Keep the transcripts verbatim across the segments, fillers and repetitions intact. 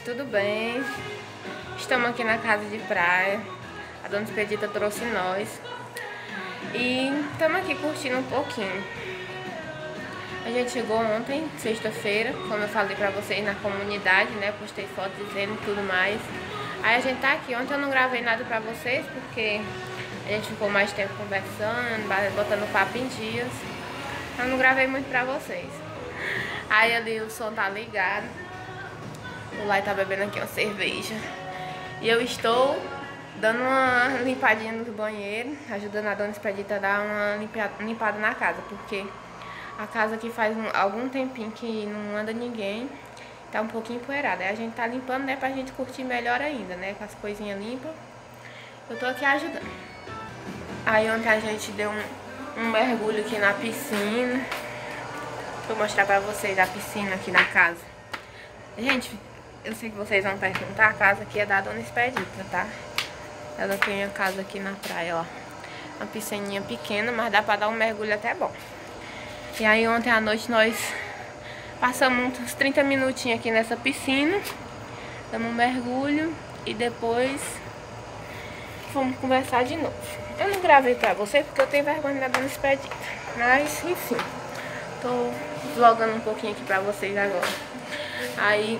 tudo bem? Estamos aqui na casa de praia. A dona Expedita trouxe nós. E estamos aqui curtindo um pouquinho. A gente chegou ontem, sexta-feira, como eu falei pra vocês na comunidade, né? Postei foto dizendo tudo mais. Aí a gente tá aqui. Ontem eu não gravei nada pra vocês, porque a gente ficou mais tempo conversando, botando papo em dias. Eu não gravei muito pra vocês. Aí ali o som tá ligado. O Lai tá bebendo aqui uma cerveja. E eu estou dando uma limpadinha no banheiro, ajudando a dona Expedita a dar uma limpada na casa, porque a casa aqui faz um, algum tempinho que não anda ninguém, tá um pouquinho empoeirada. Aí a gente tá limpando, né, pra gente curtir melhor ainda, né, com as coisinhas limpas. Eu tô aqui ajudando. Aí ontem a gente deu um, um mergulho aqui na piscina. Vou mostrar pra vocês a piscina aqui na casa. Gente, eu sei que vocês vão perguntar, a casa aqui é da dona Expedita, tá? Ela tem a casa aqui na praia, ó. Uma piscininha pequena, mas dá pra dar um mergulho até bom. E aí ontem à noite nós passamos uns trinta minutinhos aqui nessa piscina. Damos um mergulho e depois vamos conversar de novo. Eu não gravei pra vocês porque eu tenho vergonha da dona Expedita. Mas, enfim, tô vlogando um pouquinho aqui pra vocês agora. Aí...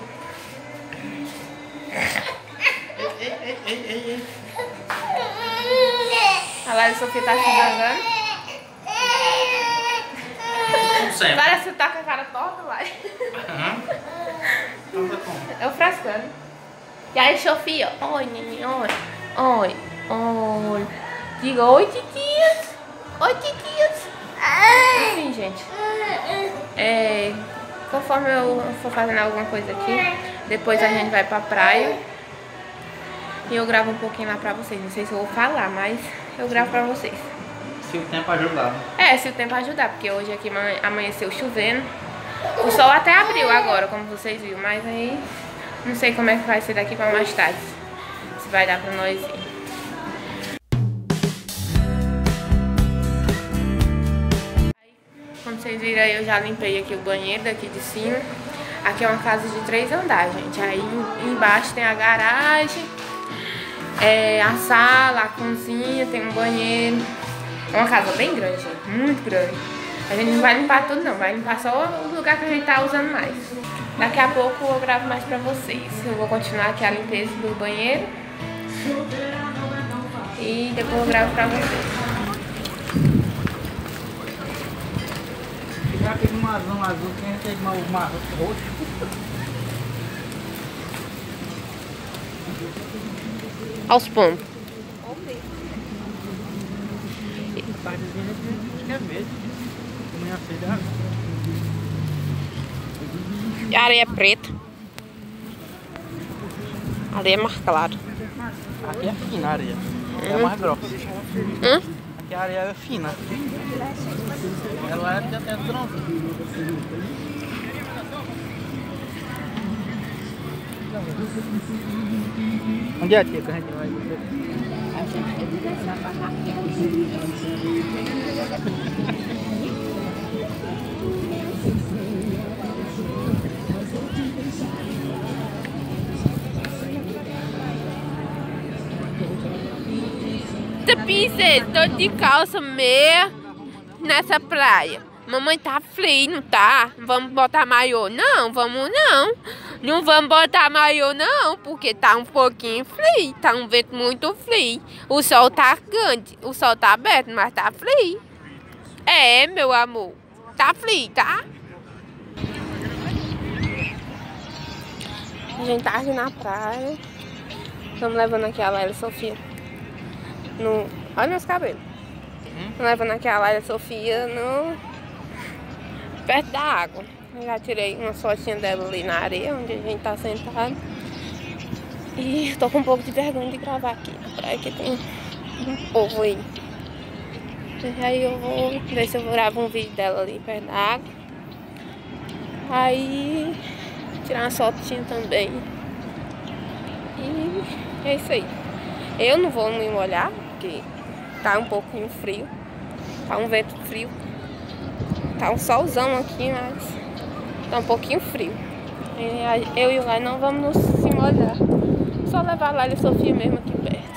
Ei, ei, ei, ei, ei. A Lara Sofia tá se zangando. Parece que tá com a cara torta, Lara. Uhum. Eu frescando. E aí, Sofia? Oi, neném, oi. Oi, oi. Diga oi, titias. Oi, titias. Enfim, gente. É, conforme eu for fazendo alguma coisa aqui, depois a gente vai pra praia. E eu gravo um pouquinho lá pra vocês. Não sei se eu vou falar, mas eu gravo pra vocês. Se o tempo ajudar. É, se o tempo ajudar, porque hoje aqui amanheceu chovendo. O sol até abriu agora, como vocês viram, mas aí não sei como é que vai ser daqui pra mais tarde. Se vai dar pra nós ir. Aí, como vocês viram aí, eu já limpei aqui o banheiro daqui de cima. Aqui é uma casa de três andares, gente. Aí embaixo tem a garagem, é, a sala, a cozinha, tem um banheiro. É uma casa bem grande, gente, muito grande. A gente não vai limpar tudo não, vai limpar só o lugar que a gente tá usando mais. Daqui a pouco eu gravo mais pra vocês. Eu vou continuar aqui a limpeza do banheiro e depois eu gravo pra vocês. Já tem uma azul, azul, quem tem uma, uma roxa. Aos pombos. Acho que é verde. Amanhã cedo é azul. E a areia é preta. A areia é mais clara. Aqui é fina a areia. Aqui é mais grossa. Hum? Aqui a areia é fina. Ela é de até tronco. Onde é a tia que a gente vai? A gente vai na barraquinha. Princesa, tô de calça meia nessa praia. Mamãe tá frio, não tá? Vamos botar maiô? Não, vamos não. Não vamos botar maiô não, porque tá um pouquinho frio. Tá um vento muito frio. O sol tá grande, o sol tá aberto, mas tá frio. É, meu amor. Tá frio, tá? A gente tá aqui na praia. Estamos levando aqui a Laila e a Sofia. No... Olha meus cabelos. Hum? Levando aqui a Laila e a Sofia no... perto da água. Eu já tirei uma fotinha dela ali na areia, onde a gente tá sentado. E tô com um pouco de vergonha de gravar aqui na praia, que tem um povo aí. E aí eu vou ver se eu gravo um vídeo dela ali perto da água. Aí tirar uma fotinha também. E é isso aí. Eu não vou me molhar, porque tá um pouquinho frio. Tá um vento frio. Tá um solzão aqui, mas tá um pouquinho frio. Eu e o Lai não vamos nos se molhar. molhar. Só levar a Laila e a Sofia mesmo aqui perto.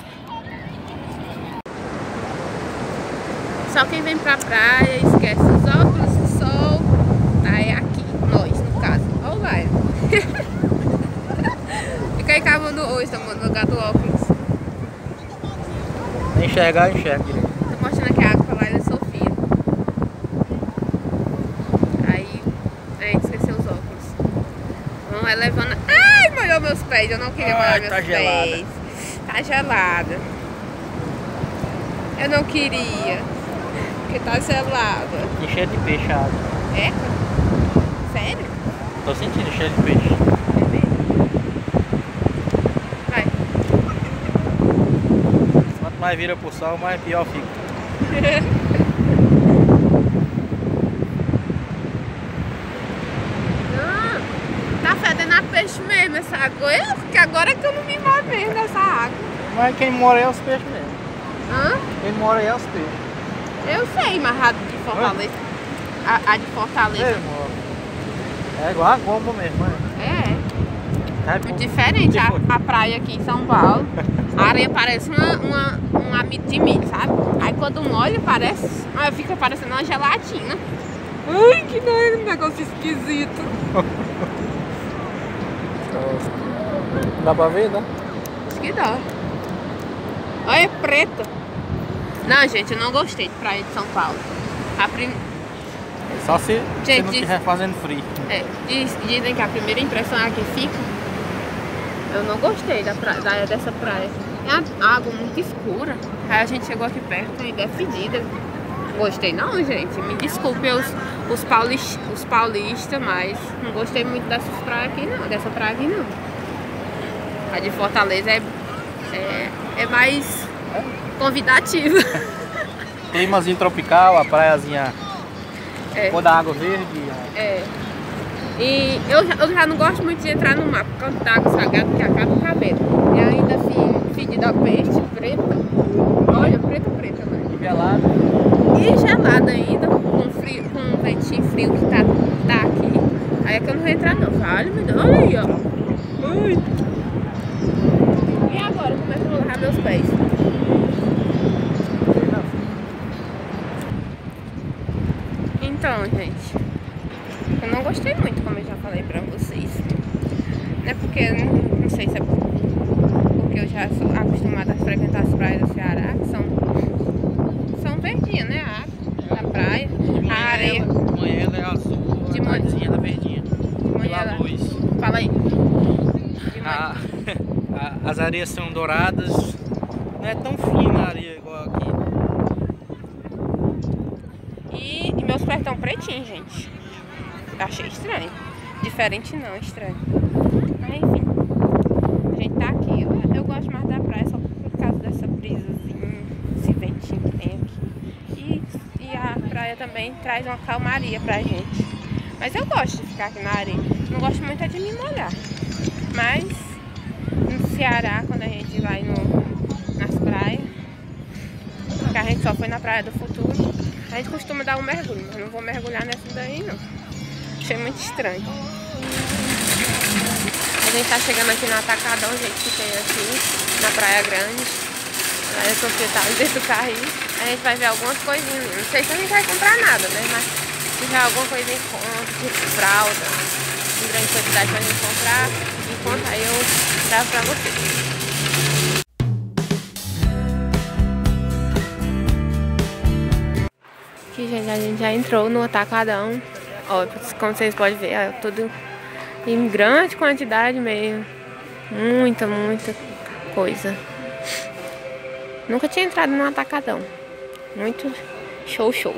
Só quem vem pra praia esquece os óculos de sol. Tá, é aqui, nós, no caso. Ó o Laila. Fica aí cavando hoje, tá no lugar do óculos. Enxergar, enxerga direito. Tô mostrando aqui a água pra Laila e Sofia. Aí a gente esqueceu os óculos. Vamos vai levando. Ai, molhou meus pés. Eu não queria molhar Ai, meus tá pés. gelada. Tá gelada. Eu não queria. Porque tá gelada. E cheio de peixe a água. É? Sério? Tô sentindo cheio de peixe. É mesmo? Vai. Quanto mais vira pro sol, mais pior fica. Ah, tá fedendo a peixe mesmo essa água. Eu, porque agora que eu não me envolvendo nessa água. Mas quem mora aí é os peixes mesmo. Hã? Quem mora aí é os peixes. Eu sei, mas a de Fortaleza. A, a de Fortaleza. É, mora. É igual a gomba mesmo, né? É. É Muito bom. diferente a, Tipo- a praia aqui em São Paulo. A areia parece uma, uma, um amido de milho, sabe? Aí quando molha parece. Aí fica parecendo uma gelatina. Ai, que nojo, um negócio esquisito. Dá pra ver, né? Acho que dá. Olha, é preta. Não, gente, eu não gostei de praia de São Paulo. A prim... Só se você Gente, não diz- estiver fazendo frio. é, diz- dizem que a primeira impressão é a que fica. Eu não gostei da praia, da, dessa praia. É a água muito escura. Aí a gente chegou aqui perto e é fedida. Gostei não, gente. Me desculpe os, os, paulis, os paulistas, mas não gostei muito dessas praias aqui não. Dessa praia aqui não. A de Fortaleza é, é, é mais convidativa. Climazinho tropical, a praiazinha É. cor da água verde. É. E eu, já- eu já não gosto muito de entrar no mar por causa da água salgada que acaba o cabelo. E ainda assim, fedida a peixe, preta. Olha, preta, preta, né? E gelado. E gelada ainda, com, frio, com um ventinho frio que tá, tá aqui. Aí é que eu não vou entrar não. Vale, meu Deus. Olha aí, ó. Ai. E agora, como é que eu vou lavar meus pés? Então, gente, eu não gostei muito, como eu já falei pra vocês. Não é porque, não, não sei se é porque eu já sou acostumada a frequentar as praias do Ceará, que são, são verdinhas, né? A água da praia, De a areia. ela, de manhã ela é azul, De a manhã. tardezinha ela é verdinha. De manhã Pela ela- luz. Fala aí. De manhã. A- a- as areias são douradas. Não é tão fina a areia igual aqui. E, e meus pés estão pretinhos, gente. Eu achei estranho. Diferente não, estranho. Mas enfim. A gente tá aqui. Eu, eu gosto mais da praia só por causa dessa brisazinha, esse ventinho que tem aqui. E, e a praia também traz uma calmaria pra gente. Mas eu gosto de ficar aqui na areia. Não gosto muito é de me molhar. Mas no Ceará, quando a gente vai no, nas praias, que a gente só foi na Praia do Futuro, a gente costuma dar um mergulho, mas não vou mergulhar nessa daí não. Achei muito estranho. A gente tá chegando aqui no Atacadão, gente, que tem aqui na Praia Grande. Aí a Sofia tá dentro do carrinho. A gente vai ver algumas coisinhas. Não sei se a gente vai comprar nada, né? Mas se tiver alguma coisa em conta, tipo fralda, em grande quantidade pra gente comprar, enquanto aí eu trago pra vocês. Aqui, gente, a gente já entrou no Atacadão. Ó, como vocês podem ver, é tudo em grande quantidade mesmo. Muita, muita coisa. Nunca tinha entrado no Atacadão. Muito show, show.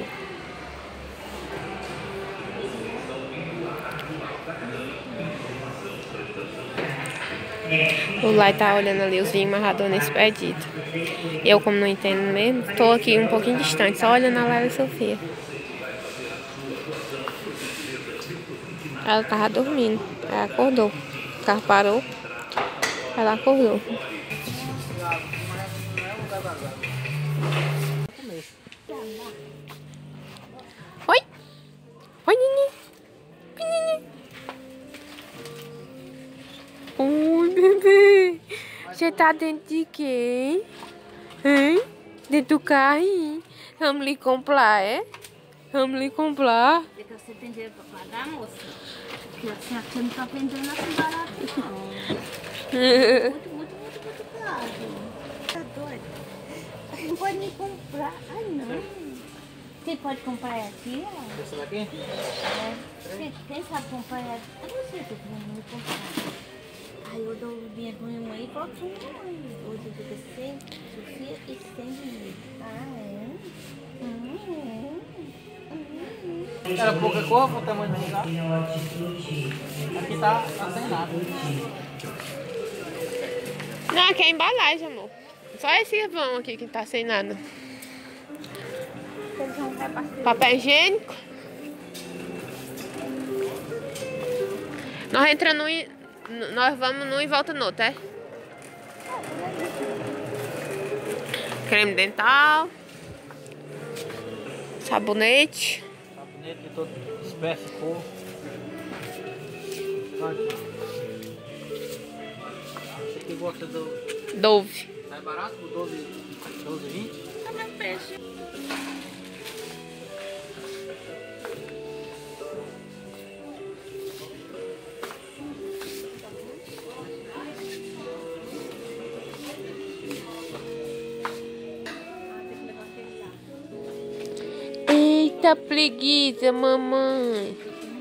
O Lai tá olhando ali os vinhos amarradores nesse perdito. Eu, como não entendo mesmo, tô aqui um pouquinho distante, só olhando a Laila e a Sofia. Ela tava dormindo, ela acordou. O carro parou, ela acordou. Oi! Oi, Nini! Oi, Nini! Oi, bebê! Você tá dentro de quem? Hein? Dentro do carro? Vamos lhe comprar, é? Vamos lhe comprar. Você tem dinheiro pra pagar, moça? Porque você não tá vendendo assim barato, não. Muito, muito, muito, muito caro. Tá doido? Você não pode nem comprar. Ai, não. Quem pode comprar é aqui, ó. Esse daqui? É. Quem, quem sabe comprar é aqui? Eu não sei se eu vou comprar. Aí eu dou o dinheiro pra minha mãe e volto pra minha mãe. Hoje eu fico sem Sofia e sem dinheiro. Ah, é? Hum, é. Hum. Era pouca cor pro tamanho do lugar. Aqui tá, tá sem nada. Não, aqui é a embalagem, amor. Só esse vão aqui que tá sem nada. Papel higiênico. Nós entramos no, nós vamos num e volta no outro, é? Creme dental. Sabonete. Sabonete de toda espécie de cor. Você que gosta do... Dove. É barato? O doze, doze, vinte? Tá meu peixe. Eita preguiça, mamãe.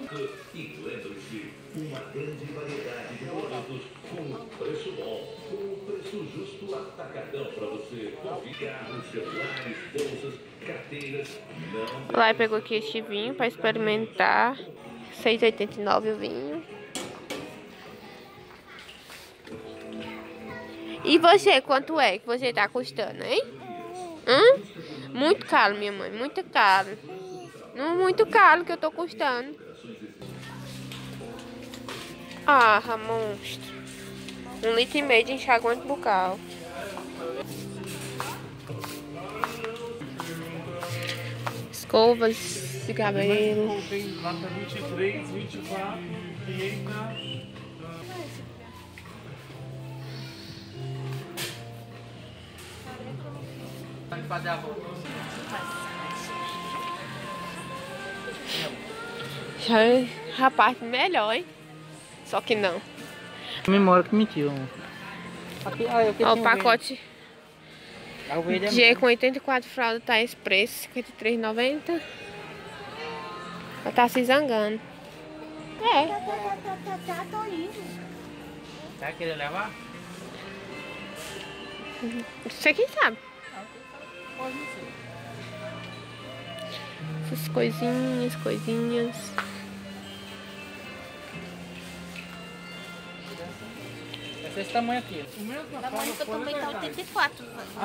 Uma grande variedade de produtos com preço bom, com preço justo atacadão para você. Carros, celulares, bolsas, carteiras. Não. Lá pegou aqui este vinho para experimentar. seis reais e oitenta e nove o vinho. E você, quanto é que você tá custando, hein? Hum? Muito caro, minha mãe, muito caro. Não muito caro que eu tô custando. Ah, monstro. Um litro e meio de enxaguante bucal. Escovas de cabelo. Tem nota vinte e três, vinte e quatro, trinta. Vai fazer a volta. Já é a parte melhor, hein? Só que não. Memória que mentiu. Aqui, ah, aqui Ó, o pacote ah, o verde é G com oitenta e quatro fraldas tá esse preço, cinquenta e três reais e noventa centavos. Ela tá se zangando. É. Tá, tá, tá, tá, tá, tô indo. Vai querer levar? Você quem sabe? Pode ser. Essas coisinhas, coisinhas. Esse é esse tamanho aqui. O mesmo O tamanho que eu também tá oitenta e quatro.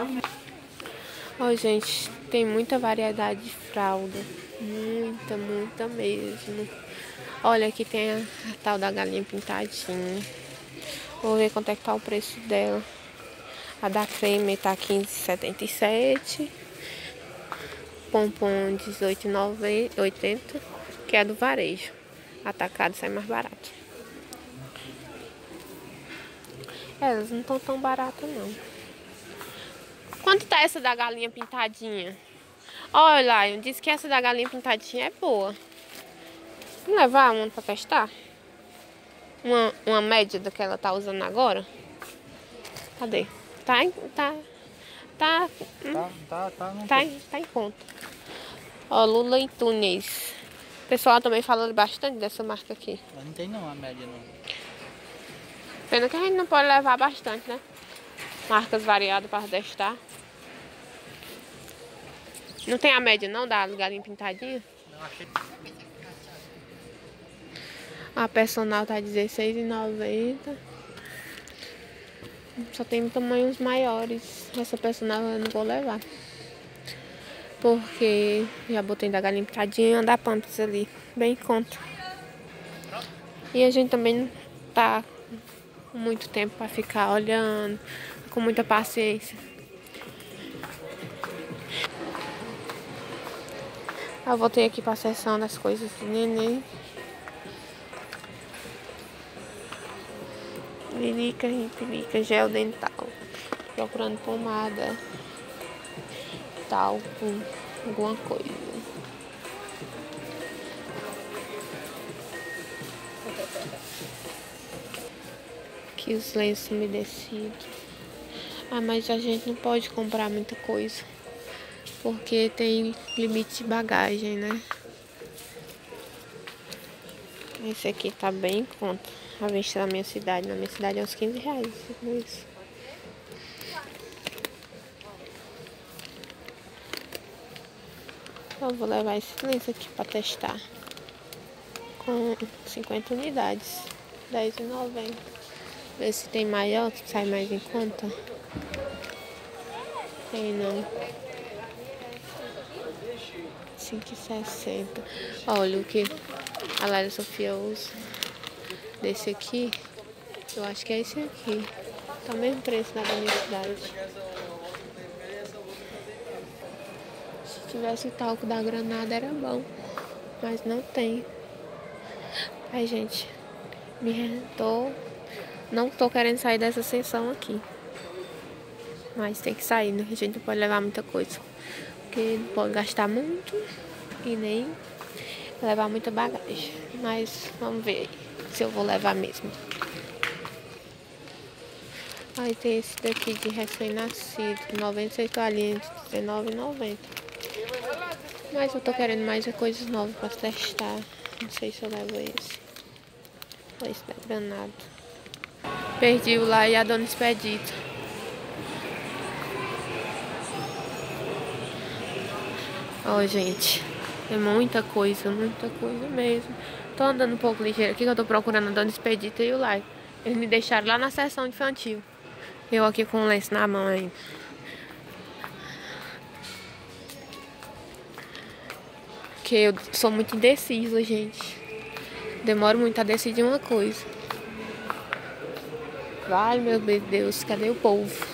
Ó, gente, tem muita variedade de fralda. Muita, muita mesmo. Olha, aqui tem a, a tal da galinha pintadinha. Vou ver quanto é que tá o preço dela. A da creme tá quinze reais e setenta e sete. Pompom dezoito reais e oitenta centavos. Que é do varejo. Atacado sai mais barato. Elas não estão tão baratas, não. Quanto tá essa da galinha pintadinha? Olha, eu disse que essa da galinha pintadinha é boa. Vamos levar uma pra testar? Uma, uma média do que ela tá usando agora? Cadê? Tá em, tá, tá, Tá, tá, tá. Não tá, em, tá em conta. Ó, Lula e Tunis. O pessoal também fala bastante dessa marca aqui. Não tem não a média não. Pena que a gente não pode levar bastante, né? Marcas variadas para testar. Não tem a média não da galinha pintadinha? Não achei. A personal tá dezesseis reais e noventa centavos. Só tem tamanhos maiores. Essa personal eu não vou levar. Porque já botei da galinha pintadinha e da Pampers ali. Bem em conta. E a gente também não tá com muito tempo pra ficar olhando. Com muita paciência. Eu voltei aqui pra seção das coisas de neném. Lirica, ripilica, gel dental. procurando pomada, talco, alguma coisa. Aqui os lenços umedecidos. Ah, mas a gente não pode comprar muita coisa, porque tem limite de bagagem, né? Esse aqui tá bem em conta. A vista da minha cidade. Na minha cidade é uns quinze reais. Isso. Eu vou levar esse lenço aqui pra testar. Com cinquenta unidades. dez reais e noventa centavos. Ver se tem maior, que sai mais em conta. Tem não. cinco reais e sessenta centavos. Olha o que a Laila Sofia usa. Desse aqui. Eu acho que é esse aqui. Tá o mesmo preço na da minha cidade. Se tivesse o talco da Granada era bom. Mas não tem. Ai, gente. Me rentou. Não tô querendo sair dessa sessão aqui. Mas tem que sair, né? A gente não pode levar muita coisa. Porque não pode gastar muito. E nem levar muita bagagem. Mas vamos ver aí se eu vou levar mesmo. Aí tem esse daqui de recém-nascido. noventa e seis toalhinhas de dezenove reais e noventa centavos. Mas eu tô querendo mais coisas novas pra testar. Não sei se eu levo esse. Ou esse da Granada. Perdi o lá e a Dona Expedita. Ó, oh, gente. É muita coisa, muita coisa mesmo. Tô andando um pouco ligeiro aqui, que eu tô procurando a Dona Expedita e o Lai. Eles me deixaram lá na seção infantil. Eu aqui com o lenço na mão ainda. Porque eu sou muito indecisa, gente. Demoro muito a decidir uma coisa. Vai, meu Deus, cadê o povo?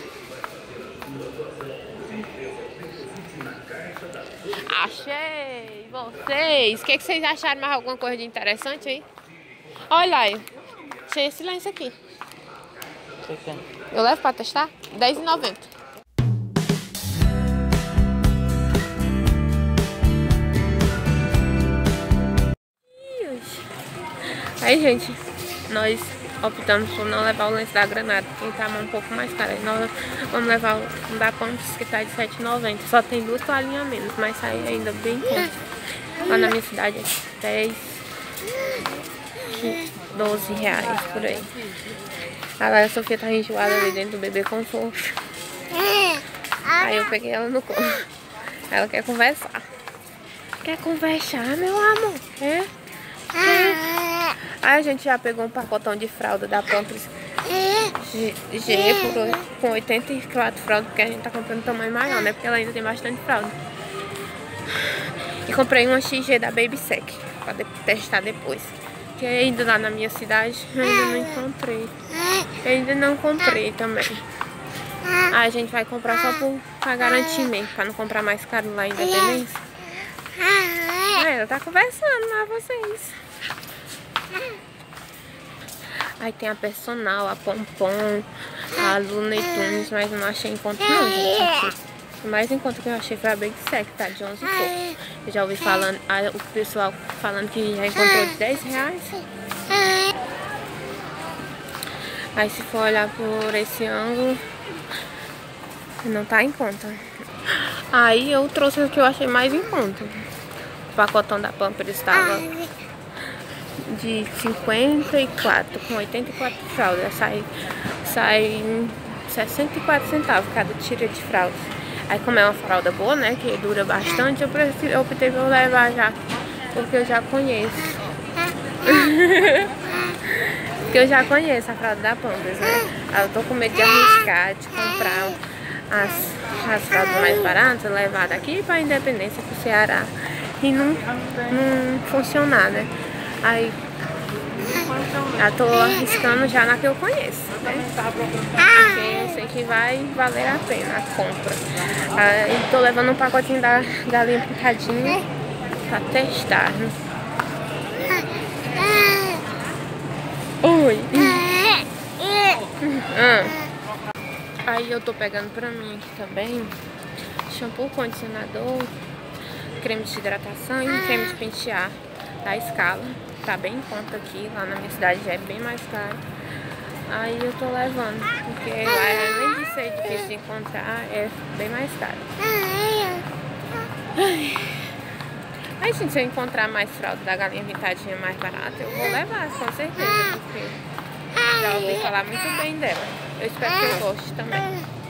Achei! Vocês! O que, que vocês acharam? Mais alguma coisa de interessante aí? Olha aí. Achei esse lenço aqui. Eu levo pra testar? dez reais e noventa centavos. Aí, gente, nós optamos por não levar o lenço da Granada, porque tá um pouco mais caro. Aí nós vamos levar o da Pampas, que tá de sete reais e noventa centavos. Só tem duas toalhinhas a menos, mas sai ainda bem em conta. Lá na minha cidade é dez, doze reais por aí. A Sofia tá enjoada ali dentro do bebê conforto. Aí eu peguei ela no colo. Ela quer conversar. Quer conversar, meu amor? É? É. Aí a gente já pegou um pacotão de fralda da Pampers G, G por, com oitenta e quatro fraldas, porque a gente tá comprando tamanho maior, né? Porque ela ainda tem bastante fralda. E comprei uma X G da Baby Sec pra de, testar depois. Que ainda lá na minha cidade eu ainda não encontrei. Eu ainda não comprei também. Aí a gente vai comprar só por, pra garantir mesmo, pra não comprar mais caro lá em Independência. Aí ela tá conversando lá, vocês. Aí tem a Personal, a Pompom, a Looney Tunes, mas eu não achei em conta não, gente. Aqui. O mais em conta que eu achei foi a Baby Sec, tá? De onze e pouco. Eu já ouvi falando, o pessoal falando que já encontrou de dez reais. Aí se for olhar por esse ângulo, não tá em conta. Aí eu trouxe o que eu achei mais em conta. O pacotão da Pampers estava de cinquenta e quatro, com oitenta e quatro fraldas. Sai, sai sessenta e quatro centavos cada tira de fralda. Aí como é uma fralda boa, né, que dura bastante, eu, prefiro, eu optei por levar já, porque eu já conheço. Porque eu já conheço a fralda da Pampers, né. Eu tô com medo de arriscar, de comprar as, as fraldas mais baratas, levar daqui pra Independência, pro Ceará, e não, não funcionar, né. Aí já tô arriscando já na que eu conheço, né? Porque eu sei que vai valer a pena a compra. Aí tô levando um pacotinho da galinha picadinha pra testar. Oi! Ah. Aí eu tô pegando pra mim aqui também shampoo, condicionador, creme de hidratação e um creme de pentear da Scala. Tá bem em conta aqui, lá na minha cidade já é bem mais caro. Aí eu tô levando, porque lá além de ser difícil de encontrar, é bem mais caro. Ai. Aí gente, se eu encontrar mais fralda da Galinha Pintadinha mais barata, eu vou levar, com certeza, porque já ouvi falar muito bem dela. Eu espero que eu goste também.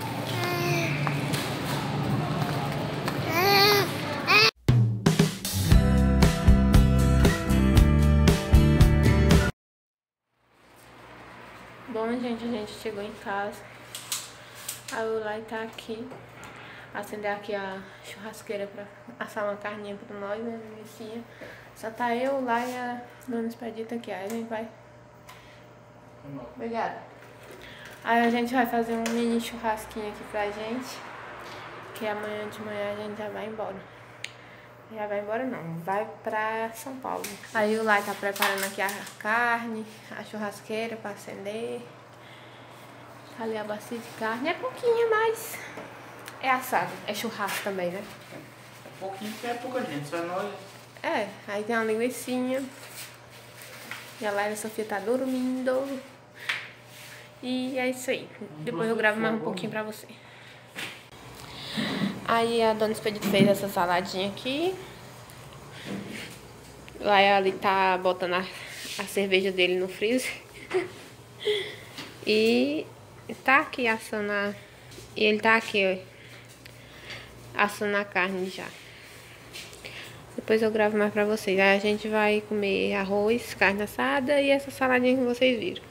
Bom, gente, a gente chegou em casa. A Ulai tá aqui. Acender aqui a churrasqueira pra assar uma carninha pra nós, né, Messias. Só tá eu, lá e a Dona Expedita aqui. Aí a gente vai... Obrigada. Aí a gente vai fazer um mini churrasquinho aqui pra gente. Que amanhã de manhã a gente já vai embora. Já vai embora não, vai pra São Paulo. Aí o Lai tá preparando aqui a carne, a churrasqueira pra acender. Tá ali a bacia de carne, é pouquinho, mas é assado, é churrasco também, né? Um pouquinho, porque é pouca gente, só nós. É, aí tem uma linguicinha. E a Laila Sofia tá dormindo. E é isso aí, depois eu gravo mais um pouquinho pra você. Aí a Dona Expedita fez essa saladinha aqui. Lá ali tá botando a, a cerveja dele no freezer. E tá aqui assando a... E ele tá aqui, ó, assando a carne já. Depois eu gravo mais pra vocês. Aí a gente vai comer arroz, carne assada e essa saladinha que vocês viram.